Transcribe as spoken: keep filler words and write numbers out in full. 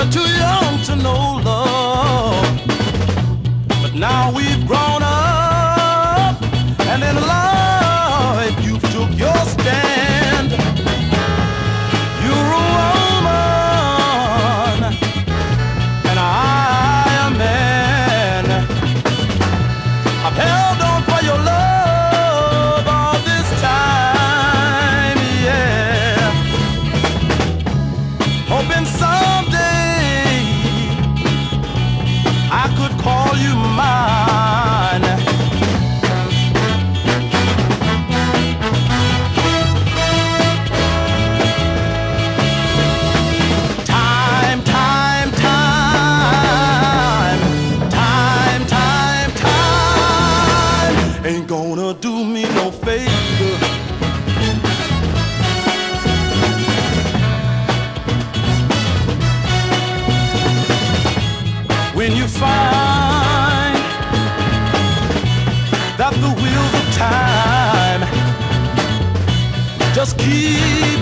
were too young to know love, but now we've grown up, and in life you've took your stand. You're a woman, and I a man. I've held on for your love all this time, yeah, hoping someday I could call you mine. Time, time, time, time, time, time ain't gonna do me no favor. When you find that the wheels of time just keep